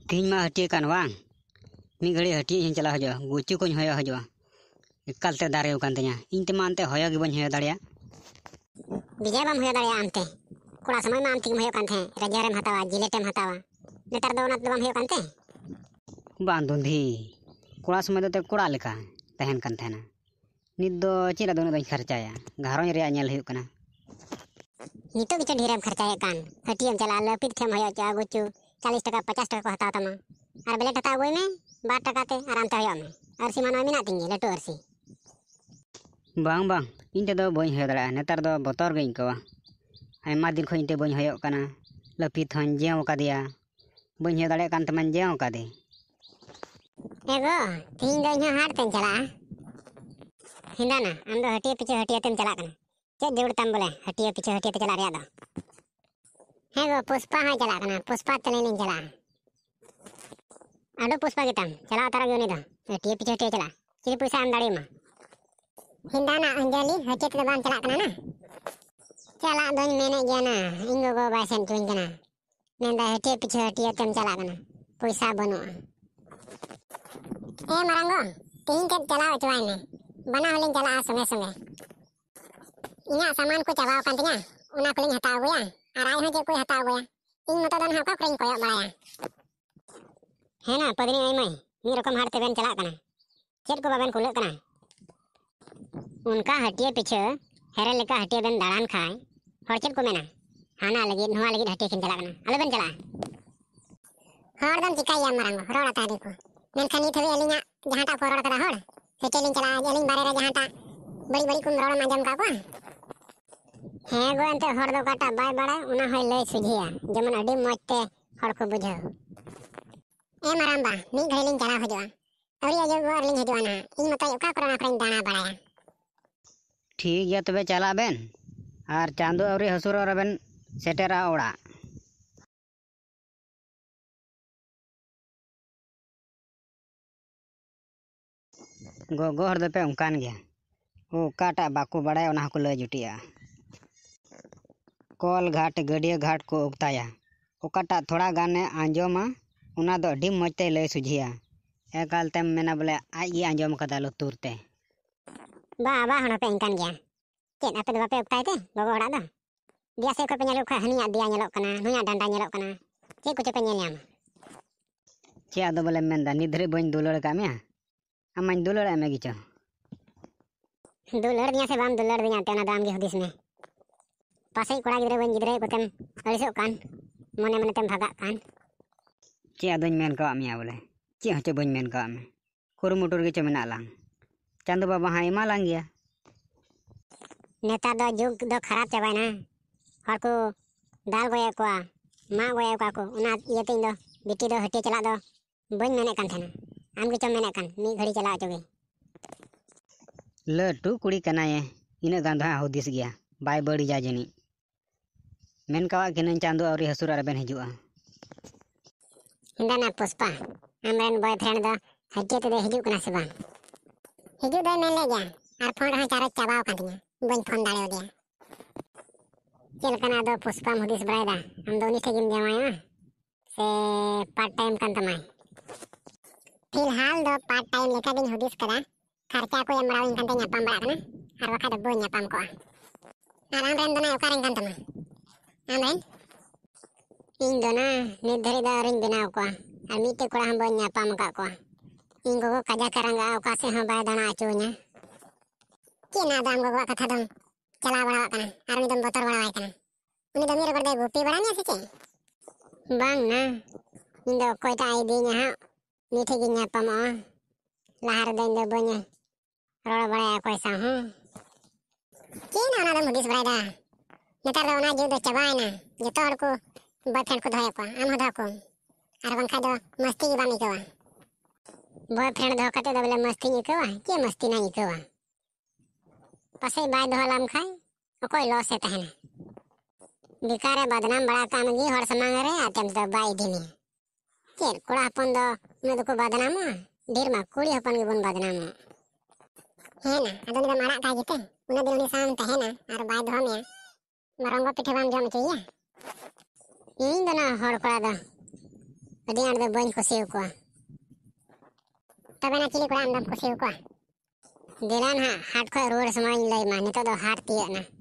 तीन मा हटिए कान वांग मी घड़ी हटिए हिं चला हजो गुच्चू कोኝ होयो हजो एकालते दारे उकान ते냐 इन ते मानते होयो गे बन होयो दाड़िया विजय बम होयो दाड़िया आमते कोड़ा समय मा आमते होयो कान थे रजारेम हतावा जिलेटेम हतावा नेतार दो ओना बम होयो कान ते बांधुंधी कोड़ा समय दो ते कोड़ा लेका तहन कान थेना नित दो चेला दोनो दो खर्चाया घारों रे नेल हुयो कना नितो बिच ढेरम खर्चाया कान हटियम चला लपित थेम होयो चा गुच्चू 40 टका 50 टका को हताव तमा और ब्लेट हताव गोय में 12 टका ते आराम ते होयो में अरसी मानो मिना तिंगे लटो अरसी बांग बांग इन ते दो बई होयो दाड़ा नेतार दो बतर गई कवा आयमा दिन खोइन ते बई होयो कना लपित हन जेव कादिया बई होयो दाड़े कान तमन जेव कादे एगो तीन दो इहा हाट तेन चला हिंदाना आम दो हटिया पीछे हटिया तेम चला कना चेक जरूर तम बोले हटिया पीछे हटिया ते चला रिया दो हेगो पुष्पा हाय चला कना पुष्पा तने नहीं चला आडो पुष्पा गितम चला तारा गयोनी दो हटिया पीछे हटिया चला चिरी पैसा आम दाड़ी मा हिंदाना अंजलि हटिया ते बाम चला कना ना चला दोन मेने गया ना इंगो गो बायसन तुइन कना नेंदा हटिया पीछे हटिया तेम चला कना पैसा बनो ए मरंगो तीन ते चला चवाई में बना होलिन चला संगे संगे इना सामान को चबाव कान तिया उना कोलिन हताव गोया और आय हो जे कोई हताव गोया इन मतो दन हाका कोइन कोयो बड़ाया है ना पदनी आई मई मी रकम हाट ते बेन चला कना चेत को बाबेन कुले कना उनका हटिया पीछे हेरे लेका हटिया बेन दाड़ान खाय हर चेत को मेना हाना लगी नोआ लगी हटिया किन चला कना अले बेन चला हर दम चिकाया मरंगो रोड़ा ता देखो मेनखान नी थवे अलिना जहांटा को रोड़ करा हड़ हेचेलिन चला अलिन बारे रे जहांटा बड़ी बड़ी कुम रोड़ माजम का को हे गो एंते हर दो काटा बाय बाड़ा उना होय लय सुझिया जेमन अडी मजते हर को बुझाव ए मरांबा मी घरेलिन चला हजवा अरी अजो गो अरलिन हजवा ना इन मत ओका कोरोना फ्रेंड दाना बाड़ाया ठीक गया तबे चला बेन और चांदो अवरी हसुर रबेन सेटेरा ओड़ा गोगो हर दपे उनकान गया ओ काटा बाको बड़ाय ओना को लय जुटिया कॉल घाट गडिया घाट को उगताया ओकाटा थोड़ा गाने आंजोमा उना दो अडी मजते लय सुझिया एकाल तेम मेना बोले आज गी आंजोम कदा लुतुरते बा बा हण पे इंकान गया चेत आपे दो बापे उगताय ते गोगो हड़ा दो दिया से को पे नेलो खा हनिया दिया नेलो कना नुया डांडा नेलो कना चे को पे नेल याम चे आदो बोले मेंदा निधरे बन दुलड़ का मिया अमन दुलड़ एमे गिचो दुलड़ दिया से बाम दुलड़ दिया ते ना दाम गे हदिस में पासे कोड़ा गिदरे बन गिदरे को तेम अलिसो कान मने मने तेम भागा कान चे आदोñ मेन का मिया बोले चे हचे बन मेन का में कुरुमुटुर गिचो मेना लांग चांदो बाबा हाय मा लांग गया नेता दो जुग दो खराब चबाय ना हर को दाल गोया को मा गोया को उना ये तिन दो बिटी दो हटे चला दो बन मेने कान थेना आम गिचो मेने कान मी घड़ी चला अचोगे लटू कुड़ी कनाये इना गांधा होदिस गया बाय बड़ी जा जनी मेन का किन चांदो अवरी हसुर रबेन हिजुआ हिंदाना पुष्पा हमरेन बॉयफ्रेंड दो हटे ते हिजु कना से बांग हिजु दो मेन ले गया और फोन रहा चारो चबाव कान तिया बन फोन दाड़े गया चल कना दो पुष्पा मुदिस बरायदा हम दोनी से जिम जमाया से पार्ट टाइम कान तमाय फिलहाल दो पार्ट टाइम लेका दिन हुदिस करा खर्चा को एमराव इनकान ते न्यापाम बड़ा कना और वखा दो बो न्यापाम को और आमरेन दो ना ओकारेन कान तमा आमरेन इन दो ना नित धरी दा रिन बनाव को और मीते कोड़ा हम बो न्यापाम का को इन गोगो काजा करंगा ओका से हम बाय दाना अचो냐 के ना दाम गोगो कथा दम चला बड़ा कना और मी दम बतर बड़ा कना उनी दम मेरे बड़े गोपी बड़ा ने से बांग ना इन दो कोइटा आई दी न्या मीठे गी न्यापाम लहार दिन दो बने रोड़ बड़ा कोई सा हूं के ना ना दम हुदिस बरायदा नेतार दो ना जो दो चबाय ना जतो हर को बॉयफ्रेंड को धोय को आम हदा को और बंखा दो मस्ती की बामी कवा बॉयफ्रेंड दो कते दो बोले मस्ती नी कवा के मस्ती ना नी कवा पसे बाय दोहलाम खाय कोई लॉस है तहना बिकारे बदनाम बड़ा काम गी हर समांग रे आतेम दो बाय दिनी के कोड़ा अपन दो ने दो को बदनाम ढेर मा कुड़ी अपन गे बन बदनाम है ना अदन दो मारा का जिते उना दिन निशान तहना और बाय दो में मरंगो पिठे बाम जम चाहिए इन दो ना हर कोड़ा दो ᱟᱹᱰᱤ ᱟᱸᱴ ᱫᱚ ᱵᱟᱹᱧ ᱠᱩᱥᱤᱭᱟᱠᱚᱣᱟ ᱛᱚᱵᱮ ᱱᱟ ᱪᱤᱞᱤ ᱠᱚᱲᱟ ᱟᱢ ᱫᱚᱢ ᱠᱩᱥᱤᱭᱟᱠᱚᱣᱟ ᱫᱮᱞᱟ ᱱᱟᱦᱟᱜ ᱦᱟᱴ ᱠᱷᱚᱡ ᱨᱩᱣᱟᱹᱲ ᱥᱚᱢᱚᱭᱤᱧ ᱞᱟᱹᱭᱟᱢᱟ ᱱᱤᱛᱚᱜ ᱫᱚ ᱦᱟᱴ ᱛᱤᱭᱟᱹᱜ ᱱᱟ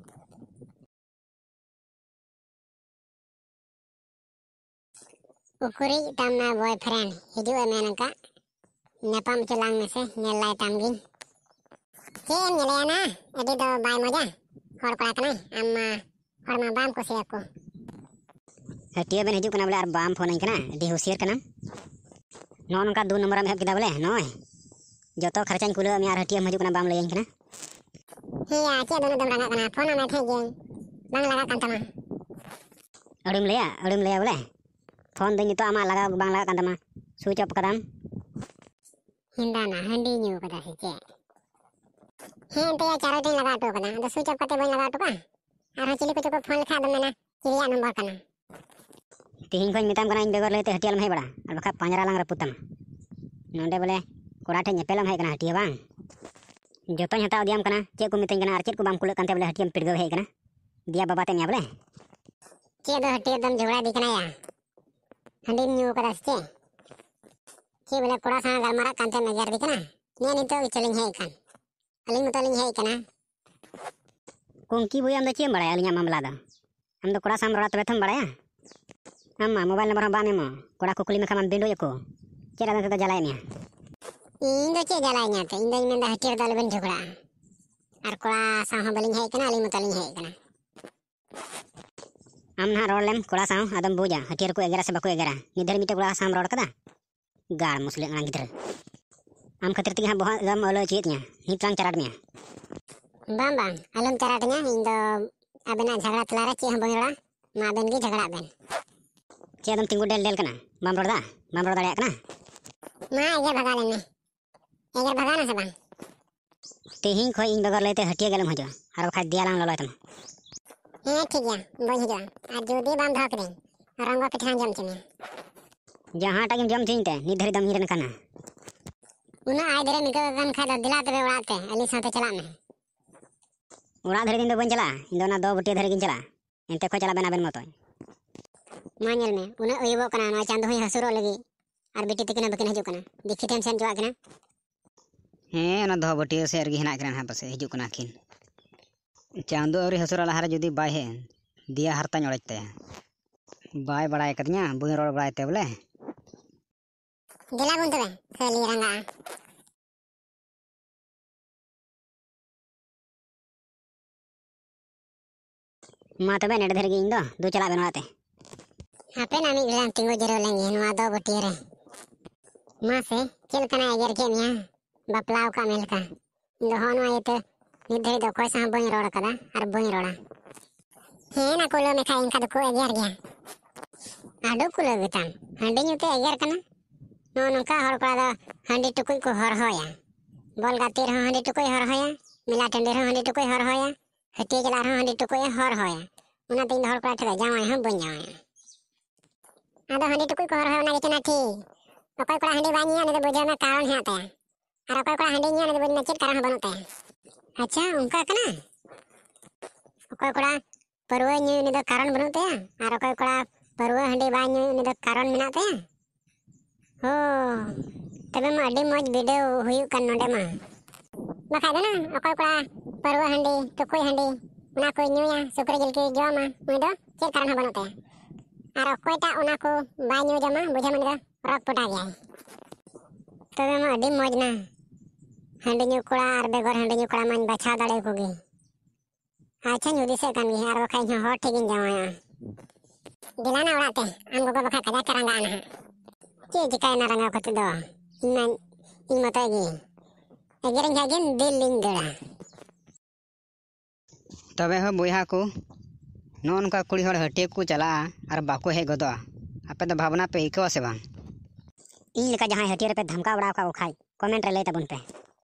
ᱩᱠᱩᱨᱤᱡ ᱛᱟᱢ ᱱᱟ ᱵᱚᱭᱯᱷᱨᱮন্ড ᱦᱤᱡᱩᱜ ᱮ ᱢᱮᱱ ᱟᱠᱟᱫ ᱧᱟᱯᱟᱢ ᱦᱚᱪᱚ ᱞᱟᱝ ᱢᱮᱥᱮ ᱧᱮᱞ ᱞᱟᱭ ᱛᱟᱢ ᱜᱤᱧ ᱪᱮᱫ ᱮᱢ ᱧᱮᱞᱮᱭᱟ ᱱᱟ ᱟᱹᱰᱤ ᱫᱚ ᱵᱟᱭ ᱢᱚᱡᱟ ᱦᱚᱲ ᱠᱚᱲᱟ ᱠᱟᱱᱟᱭ ᱟᱢ ᱢᱟ ᱦᱚᱲ ᱢᱟ ᱵᱟᱢ ᱠᱩᱥᱤᱭᱟᱠᱚ ᱦᱟᱹᱴᱤᱭᱟᱹ ᱵᱮᱱ ᱦᱤᱡᱩᱜ ᱠᱟᱱᱟ ᱵᱚᱞᱮ ᱟᱨ ᱵᱟᱢ ᱯᱷᱳᱱᱟᱹᱧ ᱠᱟᱱᱟ ᱟᱹᱰᱤ ᱦᱩᱥᱤᱭᱟᱹᱨ ᱠᱟᱱᱟᱢ ᱱᱚᱜᱼᱚ ᱱᱚᱝᱠᱟ 2 ᱱᱚᱢᱵᱚᱨᱮᱢ ᱮᱦᱚᱵ ᱠᱮᱫᱟ ᱵᱚᱞᱮ ᱱᱚᱜᱼᱚᱭ ᱡᱚᱛᱚ ᱠᱷᱚᱨᱪᱟᱧ ᱠᱩᱞᱟᱹᱣ ᱢᱮᱭᱟ ᱟᱨ ᱦᱟᱹᱴᱤᱭᱟᱹᱢ ᱦᱤᱡᱩᱜ ᱠᱟᱱᱟ ᱵᱟᱢ ᱞᱟᱹᱭᱟᱹᱧ ᱠᱟᱱᱟ ᱦᱮᱸᱭᱟ ᱪᱮᱫ ᱫᱚ ᱫᱚᱢ ᱨᱟᱸᱜᱟᱜ ᱠᱟᱱᱟ ᱯᱷᱳᱱ ᱟᱢ ᱴᱷᱮᱡ ᱜᱮ ᱵᱟᱝ ᱞᱟᱜᱟᱜ ᱠᱟᱱ ᱛᱟᱢᱟ ᱟᱹᱲᱤᱢ ᱞᱟᱹᱭᱟ ᱵᱚᱞᱮ ᱯᱷᱳᱱ ᱫᱟᱹᱧ ᱱᱤᱛᱚᱜ ᱟᱢᱟᱜ ᱞᱟᱜᱟᱣ ᱵᱟᱝ ᱞᱟᱜᱟᱜ ᱠᱟᱱ ᱛᱟᱢᱟ ᱥᱩᱭᱤᱪ ᱚᱯ ᱠᱟᱫᱟᱢ ᱦᱤᱸᱫᱟᱱᱟ ᱦᱟᱺᱰᱤ ᱧᱩ ᱠᱟᱫᱟ ᱥᱮ ᱪᱮᱫ ᱦᱮᱸ ᱮᱱᱛᱮ ᱪᱟᱨᱚᱡ ᱫᱚᱧ ᱞᱟᱜᱟᱣ ᱦᱚᱴᱚ ᱠᱟᱫᱟ ᱟᱫᱚ ᱥᱩᱭᱤᱪ ᱚᱯ ᱠᱟᱛᱮ ᱵᱟᱹᱧ ᱞᱟᱜᱟᱣ ᱦᱚᱴᱚ ᱠᱟᱜᱼᱟ ᱟᱨᱦᱚᱸ ᱪᱤᱞᱤ ᱠᱚᱪᱚ ᱠᱚ ᱯᱷᱳᱱ ᱞᱮᱠᱷᱟᱡ ᱟᱫᱚᱢ ᱢᱮᱱᱟ ᱪᱤᱞᱤᱭᱟᱜ ᱱᱚᱢᱵᱚᱨ ᱠᱟᱱᱟ ᱛᱤᱦᱤᱧ ᱠᱷᱚᱡ ᱢᱮᱛᱟᱢ ᱠᱟᱱᱟ ᱤᱧ ᱵᱮᱜᱚᱨ ᱞᱟᱹᱭᱛᱮ ᱦᱟᱹᱴᱤᱭᱟᱹ ᱟᱞᱚᱢ ᱦᱮᱡ ᱵᱟᱲᱟ ᱟᱨ ᱵᱟᱠᱷᱟᱡ ᱯᱟᱸᱡᱨᱟ ᱞᱟᱝ ᱨᱟᱹᱯᱩᱫ ᱛᱟᱢᱟ ᱱᱚᱸᱰᱮ ᱵᱚᱞᱮ ᱠᱚᱲᱟ ᱴᱷᱮᱡ ᱧᱮᱯᱮᱞᱮᱢ ᱦᱮᱡ ᱠᱟᱱᱟ ᱦᱟᱹᱴᱤᱭᱟᱹ ᱵᱟᱝ ᱡᱚᱛᱚᱧ ᱦᱟᱛᱟᱣ ᱤᱫᱤᱭᱟᱢ ᱠᱟᱱᱟ ᱪᱮᱫ ᱠᱚ ᱢᱤᱛᱟᱹᱧ ᱠᱟᱱᱟ ᱟᱨ ᱪᱮᱫ ᱠᱚ ᱵᱟᱢ ᱠᱩᱞᱟᱹᱜ ᱠᱟᱱᱛᱮ ᱵᱚᱞᱮ ᱦᱟᱹᱴᱤᱭᱟᱹᱢ ᱯᱤᱲᱜᱟᱹᱣ ᱦᱮᱡ ᱠᱟᱱᱟ ᱫᱤᱭᱟ ᱵᱟᱵᱟ ᱛᱮ ᱢᱮᱭᱟ ᱵᱚᱞᱮ ᱪᱮᱫ ᱫᱚ ᱦᱟᱹᱴᱤᱭᱟᱹ ᱫᱚᱢ ᱡᱷᱚᱜᱲᱟ ᱤᱫᱤ ᱠᱟᱱᱟ ᱭᱟ ᱦᱟᱺᱰᱤᱢ ᱧᱩ ᱠᱟᱫᱟ ᱥᱮ ᱪᱮᱫ ᱵᱚᱞᱮ ᱠᱚᱲᱟ ᱥᱟᱶ ᱜᱟᱞᱢᱟᱨᱟᱜ ᱠᱟᱱᱛᱮᱢ ᱮᱜᱮᱨ ᱤᱫᱤ ᱠᱟᱱᱟ ᱱᱤᱛᱚᱜ ᱜᱮ ᱪᱚᱞᱤᱧ ᱦᱮᱡ ᱟᱠᱟᱱ ᱟᱹᱞᱤᱧ ᱢᱚᱛᱚ ᱞᱤᱧ ᱦᱮᱡ ᱟᱠᱟᱱᱟ ᱠᱚᱝᱠᱤ ᱵᱳᱭ ᱟᱢ ᱫᱚ ᱪᱮᱫ ᱮᱢ ᱵᱟᱲᱟᱭᱟ ᱟᱹᱞᱤᱧᱟᱜ ᱢᱟᱢᱞᱟ ᱫᱚ ᱟᱢ ᱫᱚ ᱠᱚᱲᱟ ᱥᱟᱶ ᱨᱚᱲᱟ ᱛᱚᱵᱮ ᱛᱚᱢ ᱵᱟᱲᱟᱭᱟ ᱟᱢ ᱢᱟ ᱢᱳᱵᱟᱭᱤᱞ ᱱᱟᱢᱵᱟᱨ ᱦᱚᱸ ᱵᱟᱢ ᱮᱢᱚᱜ ᱠᱚᱲᱟ ᱠᱚ ᱠᱩᱞᱤ ᱢᱮᱠᱷᱟᱱ ᱵᱤᱱᱰᱩᱭ ᱟᱠᱚ ᱪᱮᱫ ᱟᱫᱚ ᱱᱤᱛᱚᱜ ᱡᱟᱞᱟᱭᱮᱫ ᱢᱮᱭᱟ ᱤᱧ ᱫᱚ ᱪᱮᱫ ᱡᱟᱞᱟᱭᱤᱧᱟ ᱛᱮ ᱤᱧ ᱫᱚᱧ ᱢᱮᱱᱫᱟ ᱦᱟᱹᱴᱤᱭᱟᱹ ᱨᱮᱫᱚ ᱟᱞᱚᱵᱮᱱ ᱡᱷᱚᱜᱲᱟᱜᱼᱟ ᱟᱨ ᱠᱚᱲᱟ ᱥᱟᱶ ᱦᱚᱸ ᱵᱟᱹᱞᱤᱧ ᱦᱮᱡ ᱟᱠᱟᱱᱟ ᱟᱹᱞᱤᱧ ᱢᱚᱛᱚ ᱞᱤᱧ ᱦᱮᱡ ᱟᱠᱟᱱᱟ ᱟᱢ ᱱᱟᱦᱟᱜ ᱨᱚᱲ ᱞᱮᱢ ᱠᱚᱲᱟ ᱥᱟᱶ ᱟᱫᱚᱢ ᱵᱩᱡᱟ ᱦᱟᱹᱴᱤᱭᱟᱹ ᱨᱮᱠᱚ ᱮᱜᱮᱨᱟ ᱥᱮ ᱵᱟᱠᱚ ᱮᱜᱮᱨᱟ ᱱᱤᱛ ᱫᱷᱟᱹᱨᱤᱡ ᱢᱤᱫᱴᱮᱡ ᱠᱚᱲᱟ ᱥᱟᱶ ᱨᱚᱲ ᱠᱟᱫᱟ ᱜᱟᱲ ᱢᱩᱥᱞᱤ ᱟᱲᱟᱝ ᱜᱤᱫᱽᱨᱟᱹ ᱟᱢ ᱠᱷᱟᱹᱛᱤᱨ ᱛᱮᱜᱮ ᱦᱟᱸᱜ ᱵᱚᱦᱚᱜ ᱫᱚᱢ ᱟᱹᱣᱞᱟᱹ ᱚᱪᱚᱭᱮᱫ ᱛᱤᱧᱟ ᱱᱤᱛ ᱞᱟᱝ ᱪᱟᱨᱟᱴ ᱢᱮᱭᱟ ᱵᱟᱝ ᱟᱞᱚᱢ ᱪᱟᱨᱟᱴᱤᱧᱟ ᱤᱧ ᱫᱚ ᱟᱵᱮᱱᱟᱜ ᱡᱷᱟᱜᱲᱟ ᱛᱟᱞᱟᱨᱮ ᱪᱮᱫ ᱦᱚᱸ ᱵᱟᱹᱧ ᱨᱚᱲᱟ ᱢᱟ ᱟᱵᱮᱱ ᱜᱮ ᱡᱷᱟᱜᱲᱟᱜ ᱵᱮᱱ ᱪᱮᱫ ᱟᱫᱚᱢ ᱛᱤᱸᱜᱩ ᱰᱮᱞ ᱠᱟᱱᱟ ᱵᱟᱢ ᱨᱚᱲ ᱮᱫᱟ ᱵᱟᱢ ᱨᱚᱲ ᱫᱟᱲᱮᱭᱟᱜ ᱠᱟᱱᱟ ᱢᱟ ᱮᱜᱮᱨ ᱵᱷᱟᱜᱟᱣ ᱞᱮᱱ ᱢᱮ ᱮᱜᱮᱨ ᱵᱷᱟᱜᱟᱣ ᱱᱟ ᱥᱮ ᱵᱟᱝ ᱛᱤᱦᱤᱧ ᱠᱷᱚᱡ ᱤᱧ ᱵᱮᱜᱚᱨ ᱞᱟᱹᱭᱛᱮ ᱦᱟᱹᱴᱤᱭᱟᱹ ᱜᱮ ᱟᱞᱚᱢ ᱦᱤᱡᱩᱜᱼᱟ ᱟᱨ ᱵᱟᱠᱷᱟᱡ ᱫᱮᱭᱟ ᱞᱟᱝ ᱞᱚᱞᱚᱭ ᱛᱟᱢᱟ ᱦᱮᱸ ᱴᱷᱤᱠ ᱜᱮᱭᱟ ᱵᱟᱹᱧ ᱦᱤᱡᱩᱜᱼᱟ ᱟᱨ ᱡᱩᱫᱤ ᱵᱟᱢ ᱫᱚᱦᱚ ᱠᱤᱫᱟᱹᱧ ᱨᱚᱝᱜᱚ ᱯᱤᱴᱷᱟᱹ ᱦᱚᱸ ᱡᱚᱢ ᱦᱚᱪᱚ ᱢᱮᱭᱟ ᱡᱟᱦᱟᱸᱴᱟᱜ ᱜᱮᱢ ᱡᱚᱢ ᱦᱚᱪᱚᱧ ᱛᱮ ᱱᱤᱛ ᱫᱷᱟᱹᱨᱤᱡ ᱫᱚᱢ ᱧᱤᱨ ᱠᱟᱱᱟ ᱩᱱᱟᱹᱜ ᱟᱭ ᱫᱷᱟᱨᱮᱢ ᱟᱹᱭᱠᱟᱹᱣ ᱠᱟᱱ ᱠᱷᱟᱡ ᱫᱚ ᱫᱮᱞᱟ ᱛᱚᱵᱮ ᱚᱲᱟᱜ ᱛᱮ ᱟᱹᱞᱤᱧ ᱥᱟᱶᱛᱮ ᱪᱟᱞᱟᱜ ᱢᱮ ᱚᱲᱟᱜ ᱫᱷᱟᱹᱨᱤᱡ ᱤᱧ ᱫᱚ ᱵᱟᱹᱧ ᱪᱟᱞᱟᱜᱼᱟ ᱤᱧ ᱫᱚ ᱚᱱᱟ ᱫᱚ ᱵᱟᱹᱴᱤᱭᱟᱹ ᱫᱷᱟᱹᱨᱤᱡ ᱜᱤᱧ ᱪᱟᱞᱟᱜᱼᱟ ᱮᱱᱛᱮ ᱠᱷᱚᱡ ᱪᱟᱞᱟᱜ ᱵᱮᱱ ᱟᱵᱮᱱ ᱢᱚᱛᱚᱡ ᱢᱟ ᱧᱮᱞ ᱢᱮ ᱩᱱᱟᱹᱜ ᱟᱹᱭᱩᱵᱚᱜ ᱠᱟᱱᱟ ᱱᱚᱣᱟ ᱪᱟᱸᱫᱳ ᱦᱚᱸᱭ ᱦᱟᱹᱥᱩᱨᱚᱜ ᱞᱟᱹᱜᱤᱫ ᱟᱨ ᱵᱤᱴᱤ ᱛᱟᱹᱠᱤᱱ ᱦᱚᱸ ᱵᱟᱹᱠᱤᱱ ᱦᱤᱡᱩᱜ ᱠᱟᱱᱟ ᱫᱤᱠᱷᱤ ᱴᱷᱮᱢ ᱥᱮᱱ ᱪᱟᱞᱟᱜ ᱠᱟᱱᱟ ᱦᱮᱸ ᱚᱱᱟ ᱫᱚ ᱵᱟᱹᱴᱤᱭᱟᱹ ᱥᱮᱫ ᱨᱮᱜᱮ ᱦᱮᱱᱟᱜ ᱠᱤᱱᱟ ᱦᱟᱸᱜ ᱯᱟᱥᱮᱡ ᱦᱤᱡᱩᱜ ᱠᱟᱱᱟ ᱠᱤᱱ ᱪᱟᱸᱫᱳ ᱟᱹᱣᱨᱤ ᱦᱟᱹᱥᱩᱨᱚᱜ ᱞᱟᱦᱟᱨᱮ ᱡᱩᱫᱤ ᱵᱟᱭ ᱦᱮᱡ ᱮᱱ ᱫᱤᱭᱟ ᱦᱟᱨᱛᱟᱧ ᱚᱲᱮᱡ ᱛᱟᱭᱟ ᱵᱟᱭ ᱵᱟᱲᱟᱭ ᱠᱟᱫᱤᱧᱟ ᱵᱟᱹᱧ ᱨᱚᱲ ᱵᱟᱲᱟᱭ ᱛᱮ ᱵᱚᱞᱮ ᱫᱮᱞᱟ ᱵᱚᱱ ᱛᱚᱵᱮ ᱠᱷᱟᱹᱞᱤ ᱨᱟᱸᱜᱟᱜᱼᱟ ᱢᱟ ᱛᱚᱵᱮ ᱱᱮᱰᱮ ᱫᱷᱟᱹᱨᱤᱡ ᱜᱮ ᱤᱧ ᱫᱚ ᱪᱟᱞᱟᱜ ᱵᱮᱱ ᱚᱲᱟᱜ ᱛᱮ ᱦᱟᱯᱮ ᱱᱟ ᱢᱤᱫ ᱜᱷᱟᱹᱲᱤᱡ ᱛᱤᱸᱜᱩ ᱡᱤᱨᱟᱹᱣ ᱞᱮᱱ ᱜᱮ ᱱᱚᱣᱟ ᱫᱚ ᱵᱟᱹᱴᱤᱭᱟᱹ ᱨᱮ ᱢᱟᱥᱮ ᱪᱮᱫ ᱞᱮᱠᱟᱱᱟᱜ ᱮᱜᱮᱨ ᱠᱮᱫ ᱢᱮᱭᱟ ᱵᱟᱯᱞᱟᱣ ᱠᱟᱜ ᱢᱮ ᱞᱮᱠᱟ ᱤᱧ ᱫᱚ ᱦᱚᱸᱜ ᱱᱚᱣᱟ ᱤᱭᱟᱹᱛᱮ ᱱᱤᱛ ᱫᱷᱟᱹᱨᱤᱡ ᱫᱚ ᱚᱠᱚᱭ ᱥᱟᱶ ᱦᱚᱸ ᱵᱟᱹᱧ ᱨᱚᱲ ᱠᱟᱫᱟ ᱟᱨ ᱵᱟᱹᱧ ᱨᱚᱲᱟ ᱦᱮᱸ ᱱᱟ ᱠᱩᱞᱟᱹᱣ ᱢᱮᱠᱷᱟᱡ ᱤᱱᱠᱟ ᱫᱚᱠᱚ ᱮᱜᱮᱨ ᱜᱮᱭᱟ ᱟᱰᱚ ᱠᱩᱞᱟᱹᱣ ᱜᱮᱛᱟᱢ ᱦᱟᱺᱰᱤ ᱧᱩᱛᱮ ᱮᱜᱮᱨ ᱠᱟᱱᱟ ᱱᱚᱜᱼᱚ ᱱᱚᱝᱠᱟ ᱦᱚᱲ ᱠᱚᱲᱟ ᱫᱚ ᱦᱟᱺᱰᱤ ᱴᱩᱠᱩᱡ ᱠᱚ ᱦᱚᱨᱦᱚᱭᱟ ᱵᱚᱞ ᱜᱟᱛᱮᱜ ᱨᱮᱦᱚᱸ ᱦᱟᱺᱰᱤ ᱴᱩᱠᱩᱡ ᱦᱚᱨᱦᱚᱭᱟ ᱢᱮᱞᱟ ᱴᱟᱺᱰᱤ ᱨᱮᱦᱚᱸ ᱦᱟᱺᱰᱤ ᱴᱩᱠᱩᱡ ᱦᱚᱨᱦᱚᱭᱟ ᱦᱟᱹᱴᱤᱭᱟᱹ ᱪᱟᱞᱟᱜ ᱨᱮᱦᱚᱸ ᱦᱟᱺᱰᱤ ᱴᱩᱠᱩᱡ ᱦᱚᱨᱦᱚᱭᱟ ᱚᱱᱟᱛᱮ ᱤᱧ ᱫᱚ ᱦᱚᱲ ᱠᱚᱲᱟ ᱴᱷᱮᱡ ᱡᱟᱶᱟᱭ ᱦᱚᱸ ᱵᱟᱹᱧ ᱡᱟᱶᱟᱭᱟ ᱟᱫᱚ ᱦᱟᱺᱰᱤ ᱴᱩᱠᱩᱡ ᱠᱚ ᱦᱚᱨᱦᱚᱭᱟ ᱚᱱᱟ ᱜᱮᱛᱚ ᱴᱷᱤᱠ ᱚᱠᱚᱭ ᱠᱚᱲᱟ ᱦᱟᱺᱰᱤ ᱵᱟᱭ ᱧᱩᱭᱟ ᱩᱱᱤ ᱫᱚ ᱵᱩᱡᱷᱟᱹᱣ ᱢᱮ ᱠᱟᱨᱚᱱ ᱦᱮᱱᱟᱜ ᱛᱟᱭᱟ ᱟᱨ ᱚᱠᱚᱭ ᱠᱚᱲᱟ ᱦᱟᱺᱰᱤ ᱧᱩᱭᱟ ᱩᱱᱤ ᱫᱚ ᱵᱩᱡᱷᱟᱹᱣ ᱢᱮ ᱪᱮᱫ ᱠᱟᱨᱚᱱ ᱦᱚᱸ ᱵᱟᱹᱱᱩᱜ ᱛᱟᱭᱟ ᱟᱪᱪᱷᱟ ᱚᱱᱠᱟ ᱠᱟᱱᱟ ᱚᱠᱚᱭ ᱠᱚᱲᱟ ᱯᱟᱹᱨᱣᱟᱹ ᱧᱩᱭ ᱩᱱᱤ ᱫᱚ ᱠᱟᱨᱚᱱ ᱵᱟᱹᱱᱩᱜ ᱛᱟᱭᱟ ᱟᱨ ᱚᱠᱚᱭ ᱠᱚᱲᱟ ᱯᱟᱹᱨᱣᱟᱹ ᱦᱟᱺᱰᱤ ᱵᱟᱭ ᱧᱩᱭ ᱩᱱᱤ ᱫᱚ ᱠᱟᱨᱚᱱ ᱢᱮᱱᱟᱜ ᱛᱟᱭᱟ ᱦᱳ ᱛᱚᱵᱮ ᱢᱟ ᱟᱹᱰᱤ ᱢᱚᱡᱽ ᱵᱤᱰᱟᱹᱣ ᱦᱩᱭᱩᱜ ᱠᱟᱱ ᱱᱚᱰᱮ ᱢᱟ ᱵᱟᱠᱷᱟᱡ ᱫᱚ ᱱᱟ ᱚᱠᱚᱭ ᱠᱚᱲᱟ ᱯᱟᱹᱨᱣᱟᱹ ᱦᱟᱺᱰᱤ ᱴᱩᱠᱩᱡ ᱦᱟᱺᱰᱤ ᱚᱱᱟ ᱠᱚᱭ ᱧᱩᱭᱟ ᱥᱩᱠᱨᱤ ᱡᱤᱞ ᱠᱚᱭ ᱡᱚᱢᱟ ᱩᱱᱤ ᱫᱚ ᱪᱮᱫ ᱠᱟᱨᱚᱱ ᱦᱚᱸ ᱵᱟᱹᱱᱩᱜ ᱛᱟᱭᱟ ᱟᱨ ᱚᱠᱚᱭᱴᱟᱜ ᱚᱱᱟ ko ᱵᱟᱭ ᱧᱩ ᱡᱚᱢᱟ ᱵᱩᱡᱷᱟᱹᱣ ᱢᱮ ᱩᱱᱤ ᱫᱚ ᱨᱚᱜ ᱯᱚᱴᱟ ᱜᱮᱭᱟᱭ ᱛᱚᱵᱮ ᱢᱟ ᱟᱹᱰᱤ ᱢᱚᱡᱽ ᱱᱟ ᱦᱟᱺᱰᱤ ᱧᱩ ᱠᱚᱲᱟ ᱟᱨ ᱵᱮᱜᱚᱨ ᱦᱟᱺᱰᱤ ᱧᱩ ᱠᱚᱲᱟ ᱢᱟᱧ ᱵᱟᱪᱷᱟᱣ ᱫᱟᱲᱮᱭᱟᱠᱚ ᱜᱮ ᱟᱪᱪᱷᱟᱧ ᱦᱩᱫᱤᱥᱮᱫ ᱠᱟᱱ ᱜᱮ ᱟᱨ ᱵᱟᱠᱷᱟᱡ ᱤᱧ ᱦᱚᱸ ᱦᱚᱲ ᱴᱷᱮᱡ ᱜᱤᱧ ᱡᱟᱶᱟᱭᱚᱜᱼᱟ ᱫᱮᱞᱟᱱᱟ ᱚᱲᱟᱜ ᱛᱮ ᱟᱢ ᱜᱚᱜᱚ ᱵᱟᱠᱷᱟᱡ ᱠᱟᱡᱟᱠ ᱮ ᱨᱟᱸᱜᱟᱜᱼᱟ ᱱᱟᱦᱟᱜ ᱪᱮᱫ ᱪᱤᱠᱟᱭᱮᱱᱟ ᱨᱟᱸᱜᱟᱣ ᱠᱟᱛᱮ ᱫᱚ ᱤᱧ ᱢᱚᱛᱚᱡ ᱜᱮ ᱮᱜᱮᱨᱤᱧ ᱠᱷᱟᱡ ᱜᱮᱢ ᱫᱤᱞ ᱞᱤᱧ ᱫᱟᱹᱲᱟ ᱛᱚᱵᱮ ᱦᱚᱸ ᱵᱚᱭᱦᱟ ᱠᱚ ᱱᱚᱜᱼᱚ ᱱᱚᱝᱠᱟ ᱠᱩᱲᱤ ᱦᱚᱲ ᱦᱟᱹᱴᱤᱭᱟᱹ ᱠᱚ ᱪᱟᱞᱟᱜᱼᱟ ᱟᱨ ᱵᱟᱠᱚ ᱦᱮᱡ ᱜᱚᱫᱚᱜᱼᱟ ᱟᱯᱮ ᱫᱚ ᱵᱷᱟᱵᱽᱱᱟ ᱯᱮ ᱟᱹᱭᱠᱟᱹᱣᱟ ᱥᱮ ᱵᱟᱝ ᱤᱧ ᱞᱮᱠᱟ ᱡᱟᱦᱟᱸᱭ ᱦᱟᱹᱴᱤᱭᱟᱹ ᱨᱮᱯᱮ ᱫᱷᱟᱢᱠᱟᱣ ᱵᱟᱲᱟ ᱟᱠᱟᱫ ᱠᱚ ᱠᱷᱟᱡ ᱠᱚᱢᱮᱱᱴ ᱨᱮ ᱞᱟᱹᱭ ᱛᱟᱵᱚᱱ ᱯᱮ